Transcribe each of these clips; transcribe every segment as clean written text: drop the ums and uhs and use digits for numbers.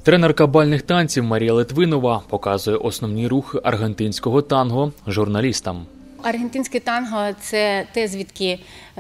Тренерка бальних танців Марія Литвинова показує основні рухи аргентинського танго журналістам. Аргентинське танго – це те, звідки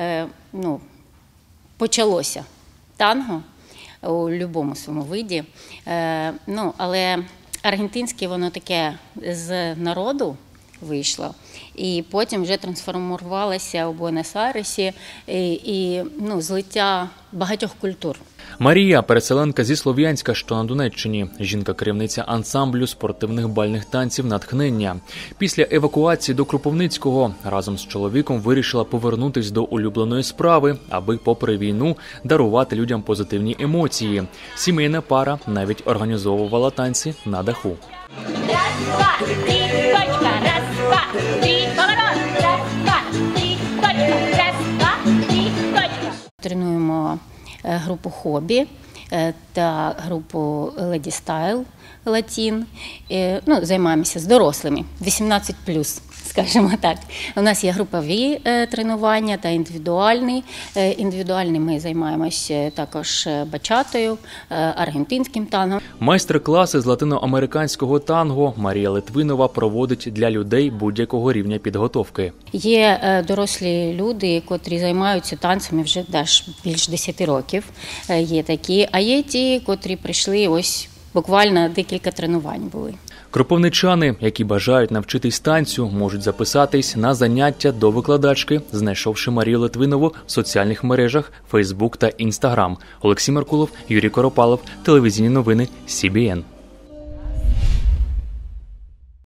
почалося танго у будь-якому своєму виді. Але аргентинське воно таке з народу вийшло і потім вже трансформувалося у Буенос-Айресі і злиття багатьох культур. Марія – переселенка зі Слов'янська, що на Донеччині. Жінка-керівниця ансамблю спортивних бальних танців «Натхнення». Після евакуації до Кропивницького разом з чоловіком вирішила повернутись до улюбленої справи, аби, попри війну, дарувати людям позитивні емоції. Сімейна пара навіть організовувала танці на даху. Раз, два, три, точка, раз, два, три, поворот, раз, два, три, точка, раз, два, три, точка. Тренуємо групу «Хобі» та групу «Леді Стайл Латін». Займаємося з дорослими, 18+, скажімо так. У нас є групові тренування та індивідуальні. Індивідуальні ми займаємося також бачатою, аргентинським танго. Майстер-класи з латиноамериканського танго Марія Литвинова проводить для людей будь-якого рівня підготовки. Є дорослі люди, котрі займаються танцями вже більш 10 років. Є такі, а є ті, котрі прийшли ось буквально декілька тренувань були. Кропивничани, які бажають навчитись танцю, можуть записатись на заняття до викладачки, знайшовши Марію Литвинову в соціальних мережах Facebook та Instagram. Олексій Меркулов, Юрій Коропалов, телевізійні новини СІБІН.